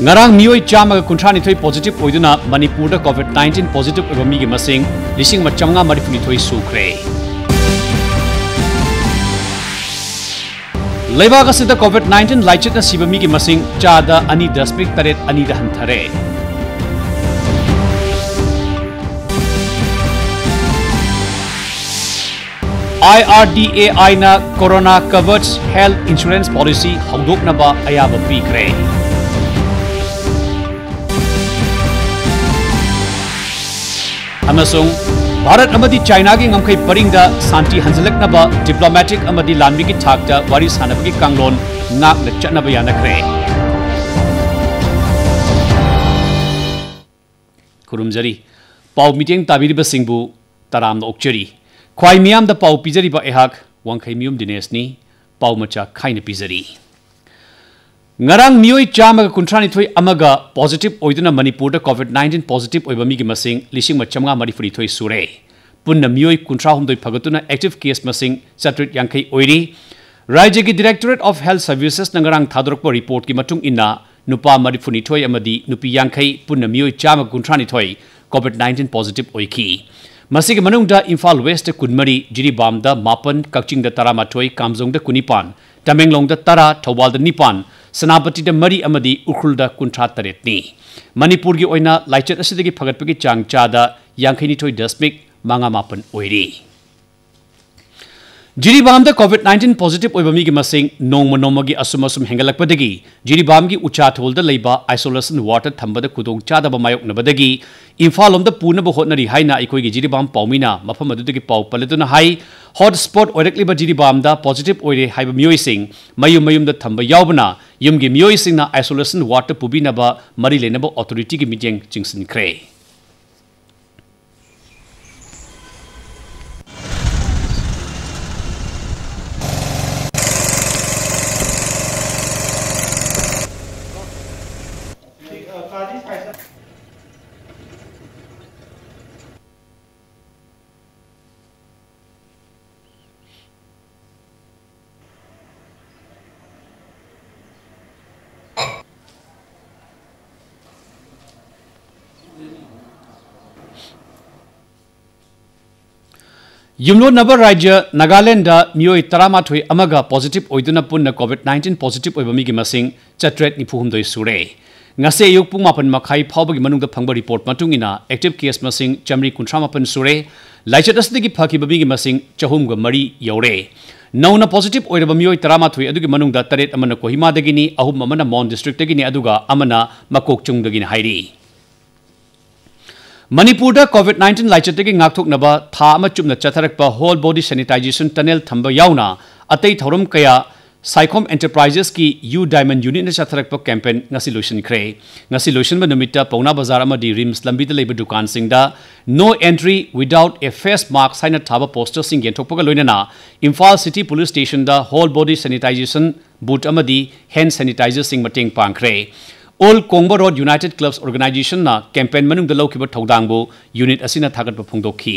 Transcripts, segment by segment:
ngarang mioi chama kunthani thoi positive oiduna Manipur da COVID-19 positive oiba mi gi masing lising machamnga marifuni thoi sukre Lebaga sida COVID-19 laichit na siba mi gi masing chada ani dasmik taret ani da hanthare IRDAI na corona covered health insurance policy hongdoknaba ayaba pikre amasung Bharat amadi China gi ngamkhai paringda santi hanjalaknaba diplomatic amadi lanbi gi thakta wari sanabagi kanglon ngak na chatnaba yanakre kurumjari pau meeting tabiriba singbu taram na okchari khwai miyam da pau pijari ba ehak wangkhai miyum Dinesh ni pau macha khaina pijari ngarang mioi chama kuntrani thoi amaga positive oiduna Manipur da COVID-19 positive oiba mi gi masing lising machamnga marifuri thoi sure punna mioi kuntra humdoi phagatuna active case masing chatrit yankhai oiri rajya gi Directorate of Health Services nangarang thadorokpa report ki matung inna nupa marifuni thoi amadi nupi yankhai punna mioi chama kuntrani thoi COVID-19 positive oiki Masig manungda Imphal West kunmari Jiribam da mapan Kakching da tara mathoi Kamjong da kunipan Tamenglong da tara Thawal da nipan Sanapati da mari amadi Ukhul da kuntha taret ni Manipur gi oina laichat asidagi phagatpagi changcha da yankhai ni thoi dasmik manga mapan oiri Jiribam da COVID-19 positive oiba mi gi masing nongma gi asum hengalakpadagi Jiribam gi ucha thol da leiba isolation water thamba da kudong chada ba mayok nabadagi Imphal om da puna ba hotnari haina ikoi gi Jiribam paumina mafam adudagi pau paleduna hai hotspot oirakli ba Jiribam da positive oire haiba mioi sing mayum da thamba yaubna yum gi mioi sing na isolation water pubina ba mari lenaba authority gi mijeng chingsin kre Yumlo Nabar Rajya Nagaland da mioi taramathoi amaga positive oiduna punna COVID-19 positive oiba mi gi masing chatret nipuhumdoi sure ngase yok pung mapan makhai phawbagi manungda phangba report matungina active case masing chamri kunthra mapan sure laichat asdagi phaki babi gi masing chahum ga mari yaure nauna positive oiraba mioi taramathoi adugi manungda taret amana Kohima dagini ahum amana Mon district dagini aduga amana Makokchung dagini hairi Manipur da COVID-19 laichatagi ngakthoknaba tha ama chumna chatharakpa whole body sanitization tunnel thamba yauna atei thorum kaya Sycom Enterprises ki U Diamond Unit na chatharakpa campaign ngasi lotion kre ngasi lotion ba numita Pauna Bazar amadi Rims lambi da leiba dukan singda no entry without a face mark sign thaba poster sing yenthokpaga loinana Imphal City Police Station da whole body sanitization boot amadi hand sanitizer sing mateng pangkre All Kongba Road United Clubs Organization na campaign manung da laukiba thaudangbo unit asina thagatpa phongdokhi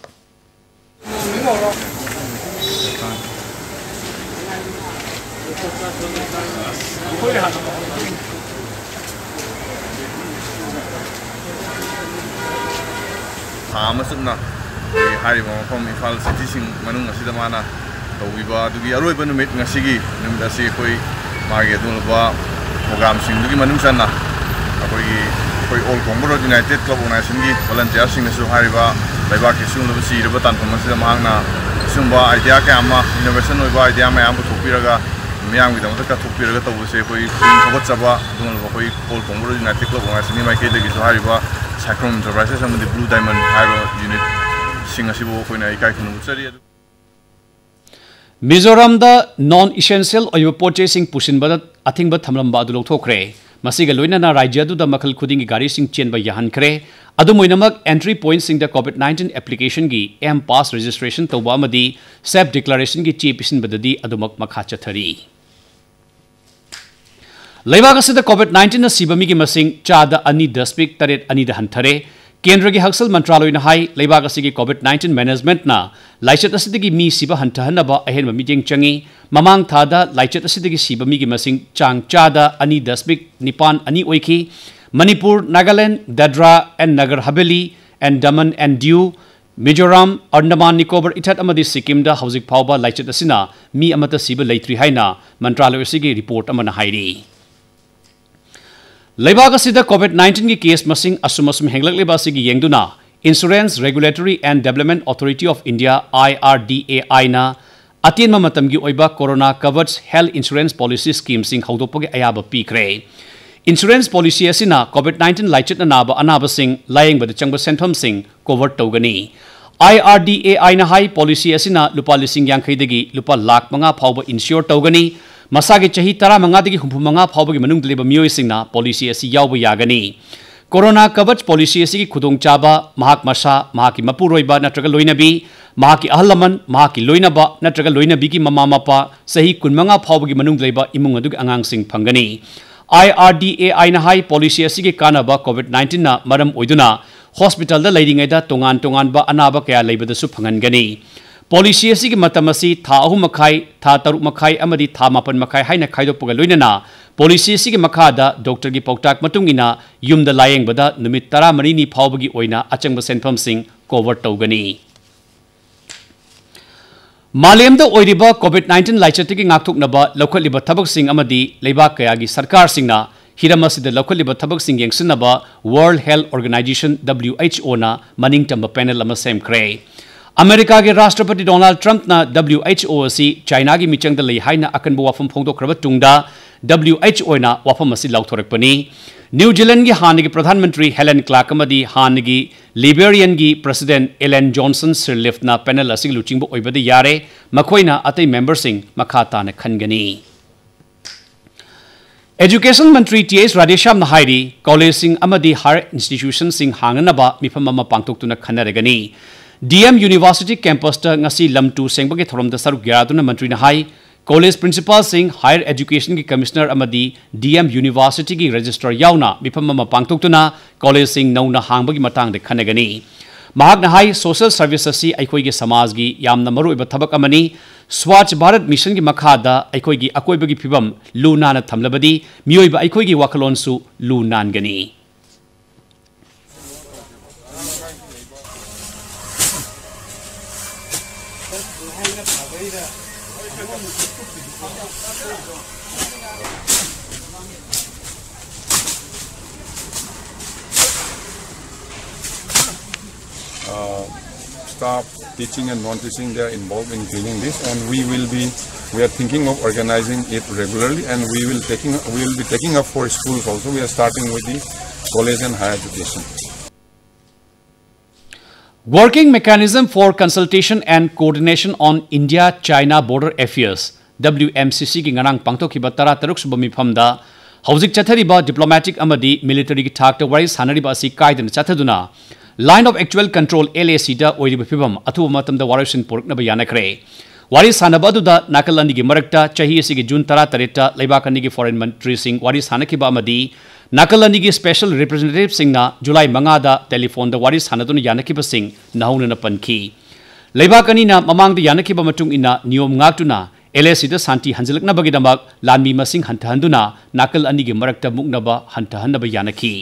Hamasukna hari mafam Imphal City sing manung asida mana tawbiba dugi aroiba numit ngasigi numit asi koi mage dunba program singdugi manung sanna akoi All Kongba Road United Club Organization gi volunteer sing nasu hariba laiba ki sung lobi si reba tan phamasi mahangna sumba idea ka ama innovation oiba idea ma am thopiraga miyang gi damata ka thopiraga tawuse koi thogot chaba dunba koi All Kongba Road United Club Organization ni mai ke degi so hariba Sycom Enterprises amadi Blue Diamond haiba unit sing asibo koi na ikai khunu chari Mizoram da non-essential oiba purchasing pusinbada athingba thamlamba adu lokthokre masiga loinana rajya du da makhal khudingi gari sing chenba yahankre adu moinamak entry point sing da COVID-19 application gi M pass registration tawba amadi self declaration gi che pisinbadadi adumak makha chathari Leibaga sida COVID-19 na sibami gi masing chada ani daspik taret ani da hanthare केंद्र की हक्सल मंत्रालय ने high लेबाग की कोविड-19 management ना लाइचत असिदगी मी सिबा हंथहनबा अहेन meeting चंगी ममांग थादा लाइचत असिदगी सिबा मी की मसिंग चांग चादा 2.9 ओइखी Manipur Nagaland Dadra and Nagar Haveli and Daman and Diu Mizoram Andaman Nicobar इथत अमदी सिक्किम दा हौजिक फावबा लाइचत असिना मी अमता सिबा लेत्री हाइना मंत्रालय असिगी रिपोर्ट अमना हाइरी लेबाग असिदा कोविड-19 की केस मसिंग असुम हेंगलकलेबा असिगी येंगदुना insurance regulatory and development authority of India IRDAI ना अतीन मतमगी ओइबा corona covered health insurance policy scheme सिंग हौदोपगे अयाब पीखरे इंश्योरेंस पॉलिसी असिना कोविड-19 लाइचत नाबा अनाबा सिंग लायंगबद चंगबा सेंफम सिंग कवर तौगनी IRDAI ना हाई पॉलिसी असिना लुपा लिसिंग यांखैदगी लुपा लाख मंगा फावबा इंश्योर तौगनी मसागे चही 15 हुंफुमंगा फावबगी मनुंग लेबा मियोइसिंगना पॉलिसी असि यावबा यागनी कोरोना कवच पॉलिसी असि की खुदोंचाबा महाक मसा महाकी मपुरोइबा नत्रगा लोइनबी महाकी अहलमन महाकी लोइनबा नत्रगा लोइनबी की ममा मपा सही 15 फावबगी मनुंग लेबा इमुंग अदुग अंगांग सिंग फंगनी IRDAI ना हाई पॉलिसी असि की कानाबा कोविड-19 ना मरम ओइदुना हॉस्पिटल दा लैरिंगैदा तोंगान तोंगानबा अनाबा कया लेबदसु फंगनगनी पॉलिसी असि की मतम असि था 3 मखाई था 4 मखाई अमदी था 5 मखाई हाइना खाइदोपगा लोइनना पॉलिसी असि की मखादा डॉक्टर की पौताक मतुंगिना युमदा लायंगबदा नुमित 13 नि फावबगी ओइना अचंग सेंफम सिंग कवर तौगनी मालेमदा ओइरिबा कोविड-19 लाइचतगी ngaktoknaba लौखलिबा थबक सिंग अमदी लेबा कयागी सरकार सिंगना हिरम असिदा लौखलिबा थबक सिंग येंगसिनबा वर्ल्ड हेल्थ ऑर्गेनाइजेशन WHO ना मनिंग तंबा पैनल अमा सेमख्रे अमेरिका के राष्ट्रपति डोनाल्ड ट्रंप ना WHO असि चाइना की मिचंग द लई हाइना अकनबो वाफम फोंदोखरबा तुंगदा WHO ना वाफम असि लाउथोरकपनी न्यूजीलैंड की हान की प्रधानमंत्री हेलेन क्लार्क अमदी हान की लिबेरियन की प्रेसिडेंट एलन जॉनसन सिरलिफ ना पैनल असि लुचिंगबो ओइबदे यारे मखोइना अतै मेंबर सिंग मखाता न खनगनी एजुकेशन मंत्री TS राधेश्याम ना हाइरी कॉलेज सिंग अमदी हायर इंस्टीट्यूशन सिंग हांगनबा मिफम अमा पांगतोक्तुना खनरगनी DM university campus ngasi lamtu sengbage thorom da saruk yaraduna मंत्री ना हाई कॉलेज प्रिंसिपल सिंह हायर एजुकेशन की कमिश्नर अमदी DM यूनिवर्सिटी की रजिस्ट्रार यावना मिफम अमा पांगतोक्तुना कॉलेज सिंह नौना हांगबगी मतांगदे खनगनी महाकना हाई सोशल सर्विस असि अखोइगे समाज की यामना मरुइबा थबक अमनी स्वच्छ भारत मिशन की मखादा अखोइगी अकोइबगी फिबम लू नाना थमलबदी मियोइबा अखोइगी वाखलोनसु लू नानगनी Staff teaching and non-teaching, they are involved in cleaning this, and we are thinking of organizing it regularly, and we will be taking up for schools also. We are starting with the college and higher education. Working Mechanism for Consultation and Coordination on India-China Border Affairs WMCC की ngarang pangtokhiba 13 suba mifamda hauzik chathariba diplomatic amadi military ki thakta wari sanariba asi kaidana chathaduna Line of Actual Control LAC da oiriba phibam athuba matamda warisin porknaba yanakre wari sanaba aduda nakalani gi marakta chahi asi gi June 13 ta leibakani gi foreign ministry sing wari sanakhiba amadi nakalani gi special representative singna July 5 da telephone da wari sanaduna yanakhiba sing nahaunana pankhi leibakani na mamang da yanakhiba matung ina niyom ngaktuna LAC da santi hanjalakna bagidamak lanmi masing hantahanduna nakal ani gi marakta muknaba hantahanaba yanakhi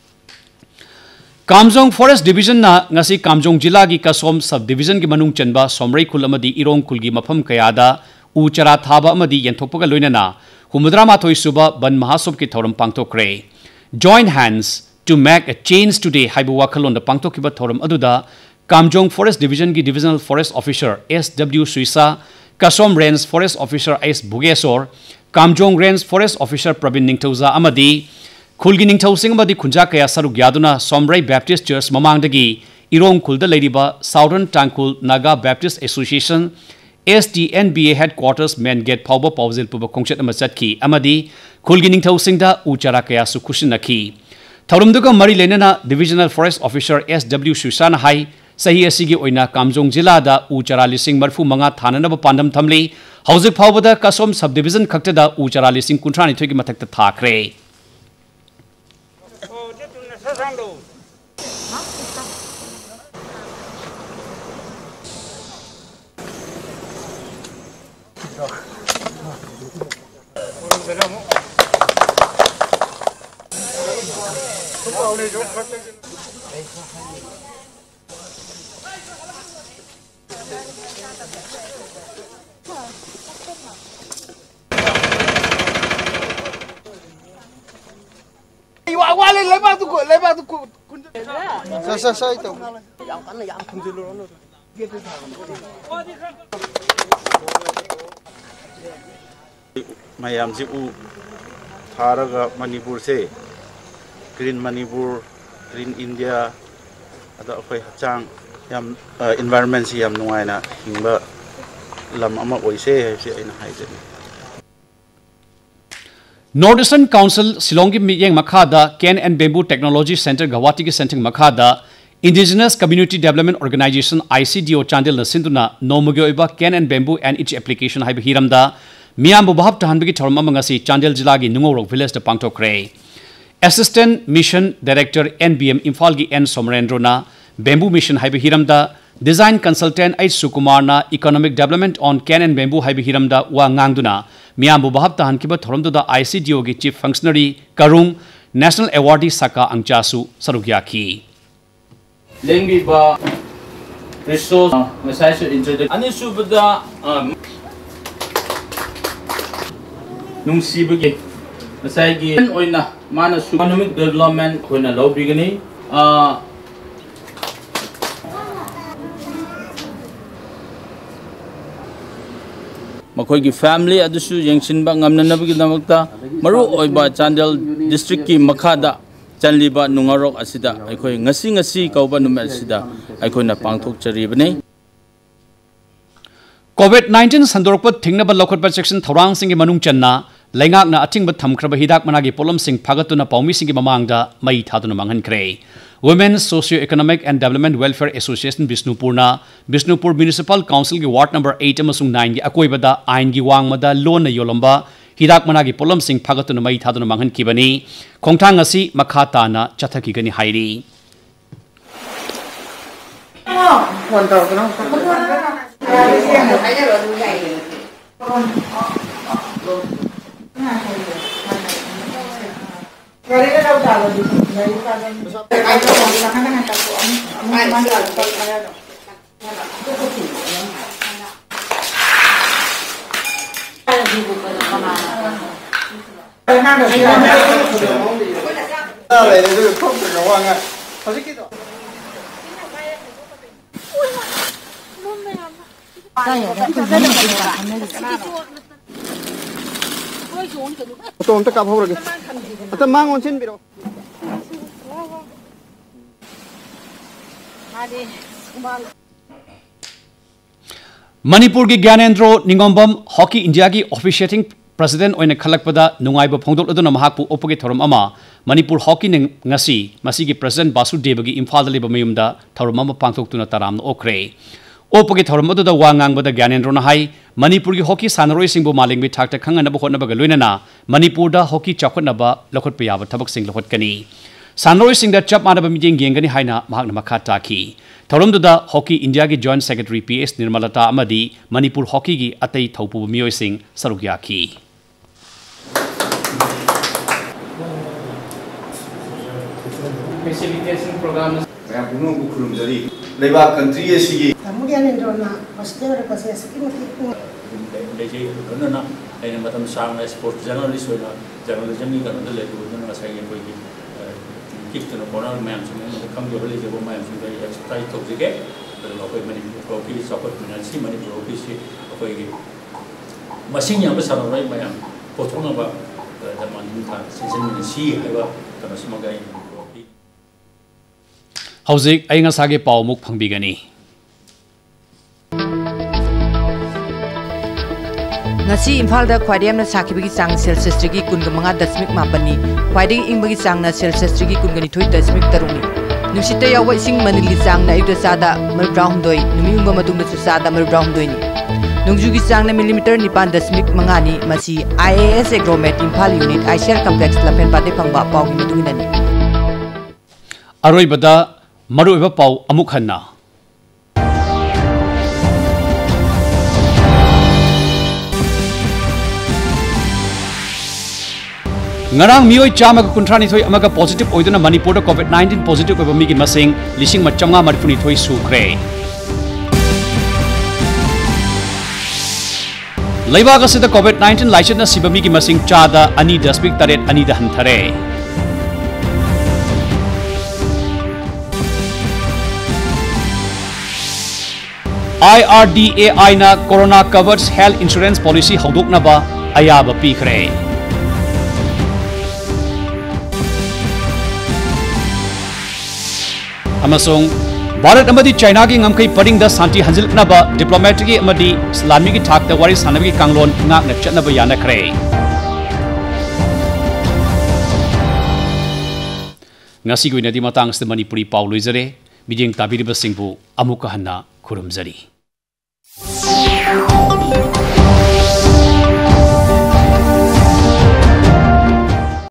Kamjong forest division ना ngasi Kamjong जिला की कसोम sub division की मनुंग चनबा सोमरई खुल अमदी इरोंग खुल की मफम कयादा उ चरा थाबा अमदी यंथोपगा लोइनना हुमद्रा माथोई सुबा बन महासोब की थौरम पांगथोक्रे join hands to make a change today हाइबु वाखलोन द पांगथोकिबा थौरम अदुदा कामजोंग फॉरेस्ट डिवीजन की divisional forest officer SW Suisa Kasom range forest officer S Bhugesor Kamjong range forest officer Praveen Ningthouja अमदी खुलगी निंगथौ सिंह अमदी खुंजा कया सरुक यादुना सोमरई बैप्टिस्ट चर्च ममांगदगी इरोंग खुलदा लेरिबा southern Tangkhul Naga Baptist association STNBA headquarters main gate फाउबा पाउजिल पुबा खोंगचत अमा चतकी अमदी खुलगी निंगथौ सिंहदा उचारा कया सु खुशिनखी थौरमदुगा मरी लेनना divisional forest officer SW Susan हाई सही असिगी ओइना कामजोंग जिलादा उचारा लिसिंग मरफु मंगा थाननबा पांडम थमली हौजिक फाउबदा कसोम सब डिविजन खक्तदा उचारा लिसिंग कुंथ्रानि थोइगी मथक्ता थाखरे मैम से थारग मणिपुर से ग्रीन मणिपुर ग्रीन इंडिया अखोई हचांग इन्वायरमेंट से नुआना हिंब लम अमा ओइसे है North Eastern Council Shillong ki miyeng makhada Cane and Bamboo Technology Center Guwahati ki center makhada Indigenous Community Development Organization ICDO Chandel na sinduna nomugyo iba Cane and Bamboo and its application haiba hiramda miyam bu bahap tahan bigi thorma mangasi Chandel jila gi Nungorok village da pangtokre Assistant Mission Director NBM Imphal gi N Somrendro na Bamboo Mission haiba hiramda Design Consultant H Sukumar na Economic Development on Cane and Bamboo haiba hiramda wa ngangduna Miyambu bahap tahan kiba thoramdu da ICDO ki Chief Functionary Karung National Awardee Saka Angchasu Sarugyaki. Lengbi ba resource masai su introduce ani subda nungsi bagi masai gi oina mana economic development koina law bigani Makoi ki family adusu yengsin ba ngamna nabagi damakta maru oiba Chandel district ki makhada chanliba nungarok asida aikoi ngasi kauba numet asida aikoi na pangthok charibane COVID-19 sandorpa thingnaba lokotba section thorang singi manung channa laingak na atingba thamkraba hidak managi polom sing phagatuna paumi singi mamangda mai thaduna manghankre Women's Socio-Economic and Development Welfare Association Bishnupurna Bishnupur Municipal Council ki Ward number 8 amasung 9 gi akoibada ain gi wangmada lon na yolomba hidak managi polom sing phagatuna mai thaduna manghan kibani khongthang asi makhata na chathaki gani hairi Manipur ki Gyanendro Ningombam Hockey India ki officiating President oina khalakpada nungaiba phongdol aduna mahakpu opage thoram ama Manipur Hockey ning ngasi masigi President Basudeva gi Imphal da leba mayumda thoram ama pangthoktuna taramna okre opage thoram adуда wangangbada Gyanendro na hai Manipur ki hockey sanaroi singbu malingbi thakta khangana ba hotna ba loinana Manipur da hockey chakotna ba lokhot payaba thabak sing lokhot kani sanaroi sing da chap mana ba mijeng yengani haina mahakna makhata ki Tharumduda Hockey India ki Joint Secretary PS Nirmalata amadi Manipur Hockey ki atai thaupu miyoi sing sarugyaki facilitation program मैं पुनः बुखरुम जरी लेबा country एसिगी मुडियन इंद्रोना hostel रे पसे security लेजे गनना एने मतम सांगना sport journalist होना जर्नलिज्म की करन ले गुन नसाई ये कोई कितनो कोना मैम से कम जो ले जो मैम से एक्सरसाइज तो जगे तो कोई मनी प्रोकी सपोर्ट मिनसी मनी प्रोकी से कोई मशीन या बस रही मैम पोथोना बा दमान था सीजन में सी हैबा तमसमगाई Hauzik ainga sage pau muk phangbigani ngasi Imphal da khwaidam na sakhibi chang Celsius degree 19.8 khwaidagi ingbagi chang na Celsius degree 19.3 taruni nusita yawa ising manili chang na ayuda sada marbraum doi numiyungba madungna su sada marbraum doi ni nungjugi chang na millimeter 9.5 ni masi IAS Agromet Imphal unit ICL complex lapen pate phangba pawgi madungina ni aroi bada maru eba pau amuk hanna ngarang mioi chama ka kunthani thoi amaga positive oiduna manipur da covid-19 positive oba mi gi masing lising machanga marifuni thoi sukre leibaga se da covid-19 laichin na sibami gi masing chada ani dasbik taret ani da hanthare IRDAI na corona covers health insurance policy haudok na ba ayaba pikre amasong Bharat amadi China ki ngamkai paring da santi hanjil na ba diplomatic ki amadi Islamic ki thak da wari sanabi ki kanglon ngak na chatna ba yana kre ngasi ko inadi matang sa Manipuri Paulo Izare miding tabiri ba singbu amuka hanna kurumzari